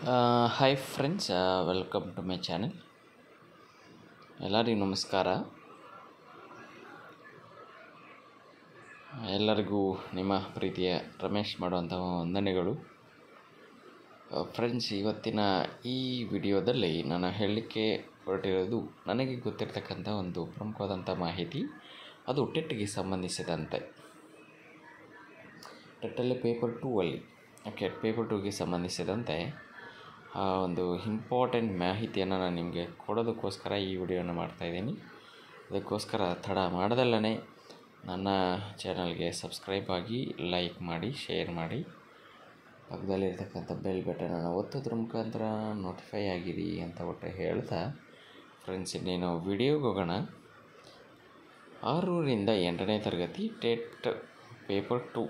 Hi friends, welcome to my channel. ಎಲ್ಲರಿಗೂ ನಮಸ್ಕಾರ. ಎಲ್ಲರಿಗೂ ನಿಮ್ಮ ಪ್ರೀತಿಯ ರಮೇಶ್ ಮಾಡುವಂತಹ ವಂದನೆಗಳು. ಫ್ರೆಂಡ್ಸ್, ಇವತ್ತಿನ ಈ ವಿಡಿಯೋದಲ್ಲಿ ನಾನು ಹೇಳಲಿಕ್ಕೆ ಹೊರಟಿರೋದು ನನಗೆ ಗೊತ್ತಿರತಕ್ಕಂಥ ಒಂದು ಪ್ರಮುಖವಾದಂಥ ಮಾಹಿತಿ. ಅದು ಟೆಟ್ಗೆ ಸಂಬಂಧಿಸಿದಂತೆ, ಟೆಟ್ಟಲ್ಲಿ ಪೇಪರ್ 2 ಅಲ್ಲಿ ಪೇಪರ್ 2ಗೆ ಸಂಬಂಧಿಸಿದಂತೆ ಒಂದು ಇಂಪಾರ್ಟೆಂಟ್ ಮಾಹಿತಿಯನ್ನು ನಾನು ನಿಮಗೆ ಕೊಡೋದಕ್ಕೋಸ್ಕರ ಈ ವಿಡಿಯೋನ ಮಾಡ್ತಾಯಿದ್ದೀನಿ. ಅದಕ್ಕೋಸ್ಕರ ತಡ ಮಾಡದಲ್ಲೇ ನನ್ನ ಚಾನಲ್ಗೆ ಸಬ್ಸ್ಕ್ರೈಬ್ ಆಗಿ, ಲೈಕ್ ಮಾಡಿ, ಶೇರ್ ಮಾಡಿ, ಪಕ್ಕದಲ್ಲಿರ್ತಕ್ಕಂಥ ಬೆಲ್ ಬಟನನ್ನು ಒತ್ತೋದ್ರ ಮುಖಾಂತರ ನೋಟಿಫೈ ಆಗಿರಿ ಅಂತ ಒಟ್ಟು ಹೇಳ್ತಾ, ಫ್ರೆಂಡ್ಸ್, ಇನ್ನೇನು ವಿಡಿಯೋಗೆ ಹೋಗೋಣ. 6ರಿಂದ 8ನೇ ತರಗತಿ ಟೆಟ್ ಪೇಪರ್ 2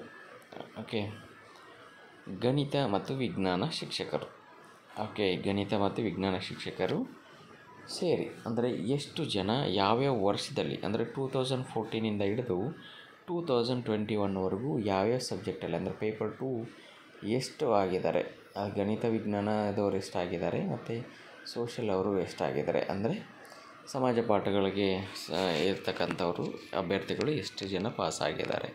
ಗಣಿತ ಮತ್ತು ವಿಜ್ಞಾನ ಶಿಕ್ಷಕರು ಗಣಿತ ಮತ್ತು ವಿಜ್ಞಾನ ಶಿಕ್ಷಕರು ಸೇರಿ ಅಂದರೆ ಎಷ್ಟು ಜನ ಯಾವ್ಯಾವ ವರ್ಷದಲ್ಲಿ, ಅಂದರೆ 2014ಇಂದ ಹಿಡಿದು 2021ವರೆಗೂ ಯಾವ್ಯಾವ ಸಬ್ಜೆಕ್ಟಲ್ಲಿ ಅಂದರೆ ಪೇಪರ್ 2 ಎಷ್ಟು ಆಗಿದ್ದಾರೆ, ಗಣಿತ ವಿಜ್ಞಾನದವರು ಎಷ್ಟಾಗಿದ್ದಾರೆ ಮತ್ತು ಸೋಷಲ್ ಅವರು ಎಷ್ಟಾಗಿದ್ದಾರೆ, ಅಂದರೆ ಸಮಾಜ ಪಾಠಗಳಿಗೆ ಇರ್ತಕ್ಕಂಥವರು ಅಭ್ಯರ್ಥಿಗಳು ಎಷ್ಟು ಜನ ಪಾಸ್ ಆಗಿದ್ದಾರೆ,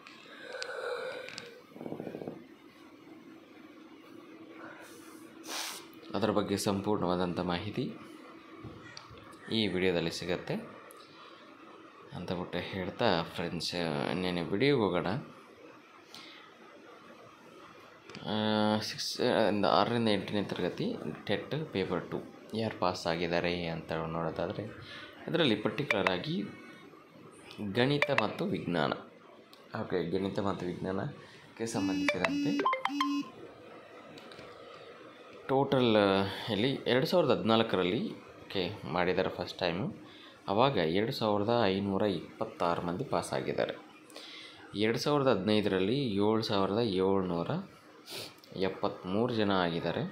ಅದರ ಬಗ್ಗೆ ಸಂಪೂರ್ಣವಾದಂಥ ಮಾಹಿತಿ ಈ ವಿಡಿಯೋದಲ್ಲಿ ಸಿಗುತ್ತೆ ಅಂತ ಬಿಟ್ಟು ಹೇಳ್ತಾ, ಫ್ರೆಂಡ್ಸ್, ಇನ್ನೇನು ವಿಡಿಯೋಗೆ ಹೋಗೋಣ. 6ರಿಂದ 8ನೇ ತರಗತಿ ಟೆಟ್ ಪೇಪರ್ 2 ಯಾರು ಪಾಸ್ ಆಗಿದ್ದಾರೆ ಅಂತ ನೋಡೋದಾದರೆ, ಅದರಲ್ಲಿ ಪರ್ಟಿಕ್ಯುಲರ್ ಆಗಿ ಗಣಿತ ಮತ್ತು ವಿಜ್ಞಾನ ಗಣಿತ ಮತ್ತು ವಿಜ್ಞಾನಕ್ಕೆ ಸಂಬಂಧಿಸಿದಂತೆ ಟೋಟಲ್ ಇಲ್ಲಿ 2014ರಲ್ಲಿ ಮಾಡಿದ್ದಾರೆ ಫಸ್ಟ್ ಟೈಮು. ಆವಾಗ 2526 ಮಂದಿ ಪಾಸಾಗಿದ್ದಾರೆ. 2015ರಲ್ಲಿ 7773 ಜನ ಆಗಿದ್ದಾರೆ.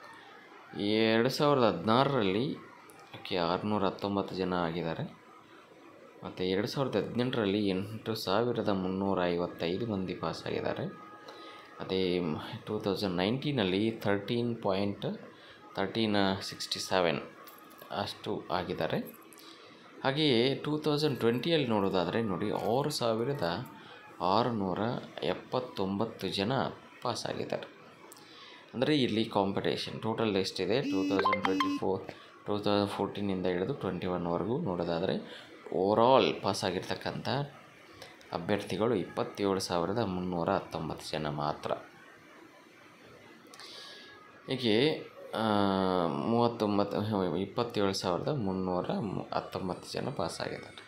2016ರಲ್ಲಿ 619 ಜನ ಆಗಿದ್ದಾರೆ. ಮತ್ತು 2018ರಲ್ಲಿ 8355 ಮಂದಿ ಪಾಸಾಗಿದ್ದಾರೆ. ಅದೇ 2019ನಲ್ಲಿ 13.67 ಅಷ್ಟು ಆಗಿದ್ದಾರೆ. ಹಾಗೆಯೇ 2020ಯಲ್ಲಿ ನೋಡೋದಾದರೆ ನೋಡಿ, 6679 ಜನ ಪಾಸಾಗಿದ್ದಾರೆ. ಅಂದರೆ ಇಲ್ಲಿ ಕಾಂಪಿಟೇಷನ್ ಟೋಟಲ್ ಎಷ್ಟಿದೆ, 2014ಇಂದ ಹಿಡಿದು 21ವರೆಗೂ ನೋಡೋದಾದರೆ ಓವರಾಲ್ ಪಾಸಾಗಿರ್ತಕ್ಕಂಥ ಅಭ್ಯರ್ಥಿಗಳು 27,319 ಜನ ಮಾತ್ರ. ಹೀಗೆ 27,319 ಜನ ಪಾಸಾಗಿದ್ದಾರೆ.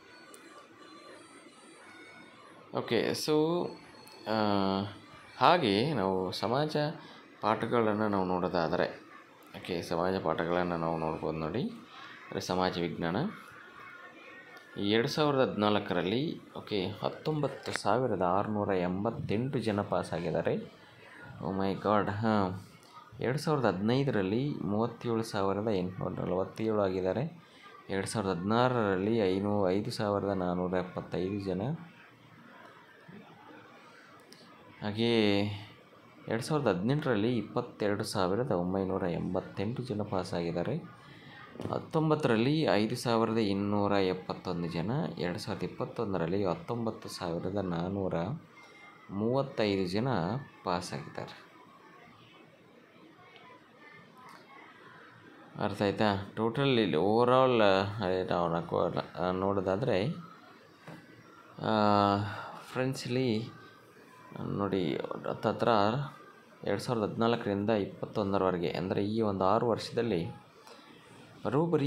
ಸೊ ಹಾಗೆ ನಾವು ಸಮಾಜ ಪಾಠಗಳನ್ನು ನಾವು ನೋಡೋದಾದರೆ ಸಮಾಜ ಪಾಠಗಳನ್ನು ನಾವು ನೋಡ್ಬೋದು ನೋಡಿ. ಅಂದರೆ ಸಮಾಜ ವಿಜ್ಞಾನ 2014ರಲ್ಲಿ 19,688 ಜನ ಪಾಸಾಗಿದ್ದಾರೆ. ಓ ಮೈ ಗಾಡ್. 2015ರಲ್ಲಿ 37,847 ಆಗಿದ್ದಾರೆ. 2016ರಲ್ಲಿ 5,475 ಜನ. ಹಾಗೆಯೇ 2018ರಲ್ಲಿ 22,988 ಜನ ಪಾಸಾಗಿದ್ದಾರೆ. 19ರಲ್ಲಿ 5,271 ಜನ. 2021ರಲ್ಲಿ 19,435 ಜನ ಪಾಸಾಗಿದ್ದಾರೆ. ಅರ್ಥ ಆಯ್ತಾ? ಟೋಟಲ್ ಇಲ್ಲಿ ಓವರಾಲ್ ನಾವು ನೋಡೋದಾದರೆ ಫ್ರೆಂಡ್ಸ್, ಇಲ್ಲಿ ನೋಡಿ, ಹತ್ತತ್ರ 2014ರಿಂದ 2021ರವರೆಗೆ ಅಂದರೆ ಈ ಒಂದು 6 ವರ್ಷದಲ್ಲಿ ಬರೋಬ್ಬರಿ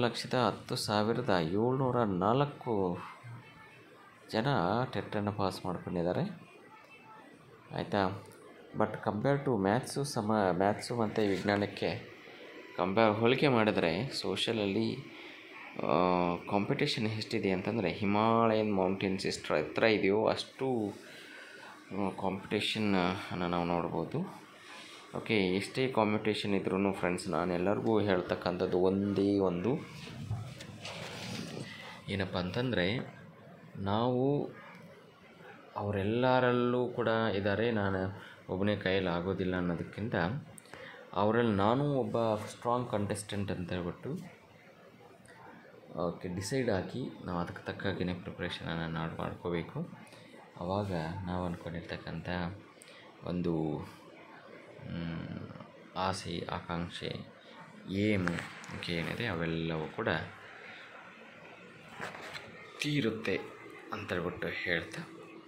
1,10,704 ಜನ ಟೆಟ್ಟನ್ನು ಪಾಸ್ ಮಾಡ್ಕೊಂಡಿದ್ದಾರೆ. ಆಯಿತಾ? ಬಟ್ ಕಂಪೇರ್ ಟು ಮ್ಯಾಥ್ಸು ಮತ್ತು ವಿಜ್ಞಾನಕ್ಕೆ ಹೋಲಿಕೆ ಮಾಡಿದರೆ ಸೋಷಲಲ್ಲಿ ಕಾಂಪಿಟೇಷನ್ ಎಷ್ಟಿದೆ ಅಂತಂದರೆ, ಹಿಮಾಲಯನ್ ಮೌಂಟೇನ್ಸ್ ಎಷ್ಟು ಹತ್ರ ಇದೆಯೋ ಅಷ್ಟು ಕಾಂಪಿಟೇಷನ್ನ ನಾವು ನೋಡ್ಬೋದು. ಎಷ್ಟೇ ಕಾಂಪಿಟೇಷನ್ ಇದ್ರೂ ಫ್ರೆಂಡ್ಸ್, ನಾನು ಎಲ್ಲರಿಗೂ ಹೇಳ್ತಕ್ಕಂಥದ್ದು ಒಂದೇ ಒಂದು ಏನಪ್ಪ ಅಂತಂದರೆ, ನಾವು ಅವರೆಲ್ಲರಲ್ಲೂ ಕೂಡ ಇದ್ದಾರೆ, ನಾನು ಒಬ್ಬನೇ ಕೈಯಲ್ಲಿ ಆಗೋದಿಲ್ಲ ಅನ್ನೋದಕ್ಕಿಂತ ಅವರಲ್ಲಿ ನಾನು ಒಬ್ಬ ಸ್ಟ್ರಾಂಗ್ ಕಂಟೆಸ್ಟೆಂಟ್ ಅಂತ ಹೇಳ್ಬಿಟ್ಟು ಡಿಸೈಡ್ ಆಗಿ ನಾವು ಅದಕ್ಕೆ ತಕ್ಕಾಗಿಯೇ ಪ್ರಿಪ್ರೇಷನನ್ನು ನಾವು ಮಾಡ್ಕೋಬೇಕು. ಆವಾಗ ನಾವು ಅಂದ್ಕೊಂಡಿರ್ತಕ್ಕಂಥ ಒಂದು ಆಸೆ, ಆಕಾಂಕ್ಷೆ, ಏಮು ಏನಿದೆ ಅವೆಲ್ಲವೂ ಕೂಡ ತೀರುತ್ತೆ ಅಂತೇಳ್ಬಿಟ್ಟು ಹೇಳ್ತಾ,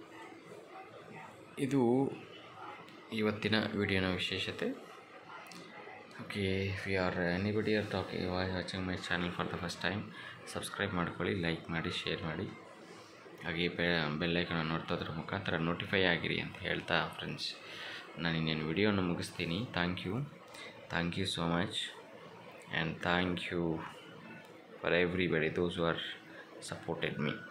ಇದು ಇವತ್ತಿನ ವಿಡಿಯೋನ ವಿಶೇಷತೆ. Okay, we are anybody are talking watching my channel for the first time, subscribe ಮಾಡ್ಕೊಳ್ಳಿ, ಲೈಕ್ ಮಾಡಿ, ಶೇರ್ ಮಾಡಿ, ಹಾಗೆ ಬೆಲ್ಲೈಕನ್ನ ನೋಡ್ತೋದ್ರ ಮುಖಾಂತರ ನೋಟಿಫೈ ಆಗಿರಿ ಅಂತ ಹೇಳ್ತಾ ಫ್ರೆಂಡ್ಸ್, ನಾನು ಇನ್ನೇನು ವಿಡಿಯೋನ ಮುಗಿಸ್ತೀನಿ. Thank you so much, and thank you for everybody those who are supported me.